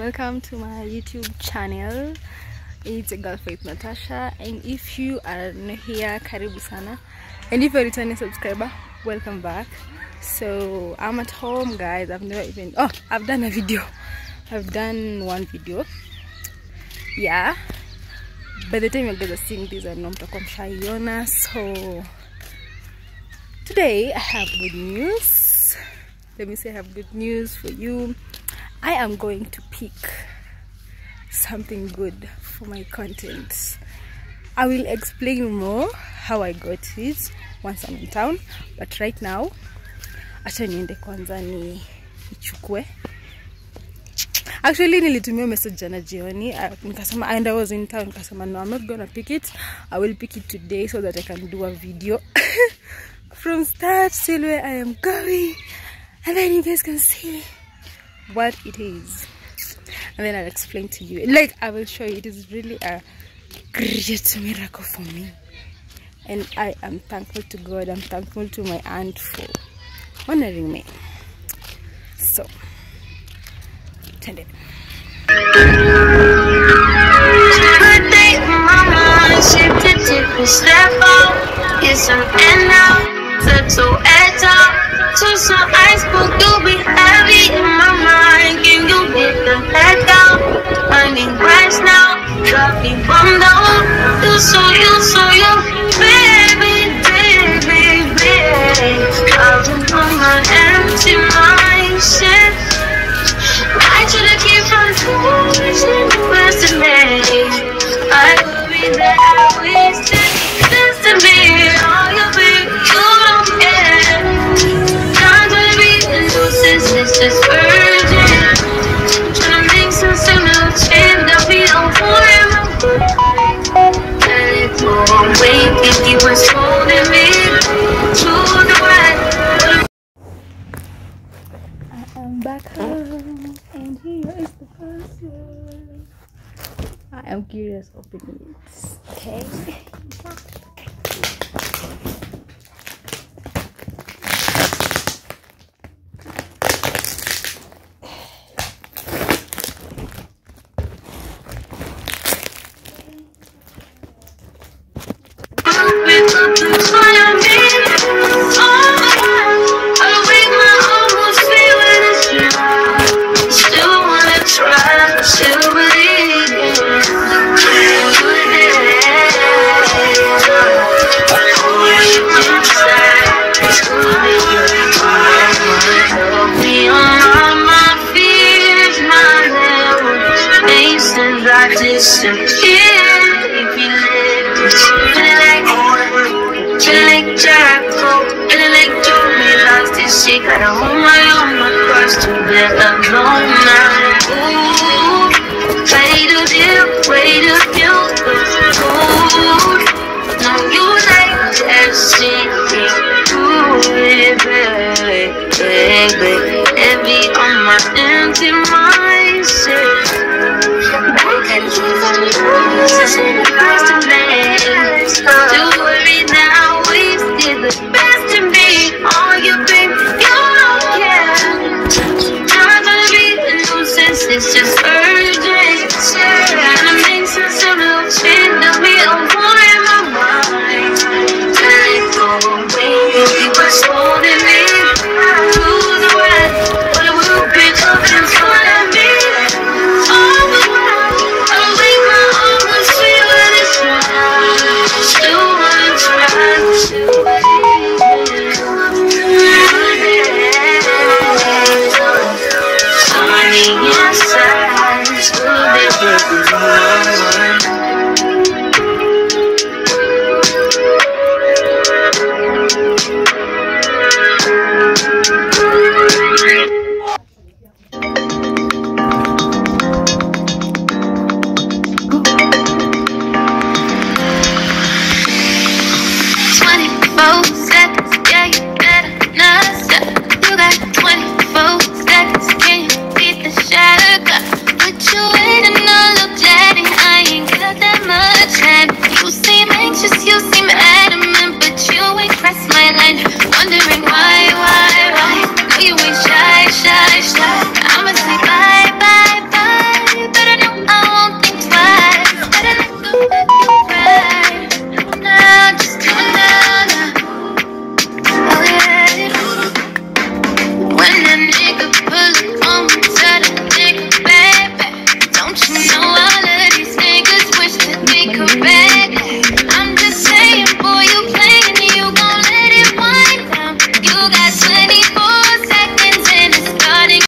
welcome to my YouTube channel. It's a girl Faith Natasha, and if you are new here, karibu sana, and if you're a returning subscriber, welcome back. So I'm at home, guys. I've done a video. I've done one video. Yeah, by the time you guys are seeing this, I know mtakuwa mshaiona. So today I have good news. Let me say I have good news for you. I am going to pick something good for my content. I will explain more how I got it once I'm in town, but right now acha niende kwanza nichukue. Actually nilitumia message jana jioni nikasema, and I was in town, nikasema no, I'm not gonna pick it. I will pick it today so that I can do a video from start till where I am going, and then you guys can see what it is, and then I'll explain to you. Like, I will show you. It is really a great miracle for me, and I am thankful to God. I'm thankful to my aunt for honoring me. So turn it. So iceberg, you'll be heavy in my mind. Can you get the head down? I need rest now. Got me bummed out. You so you, baby. I've been on my empty mindset. I should've kept on pushing the best of me. I will be there, wasted. Just to be all you be, you don't care. It's just urgent. Trying to make some little change that we don't want. Let it go away. Think he was holding me to the right. I am back home, and here is the parcel. I am curious opening it. Okay. Gotta hold my cross to let alone now. Ooh, way to feel good. No, you like everything. Ooh, baby, heavy on my empty mindset. I can keep on losing the best of me. Don't worry now, wasted the best of me. All you baby. It's just urgent. Trying to make some little change that we don't want in my mind. Let it go away. He was holding me to the right, but it will be up in front of me. All the while, I'll leave my arms and see what it's like. Still wanna try. Sunny inside, still be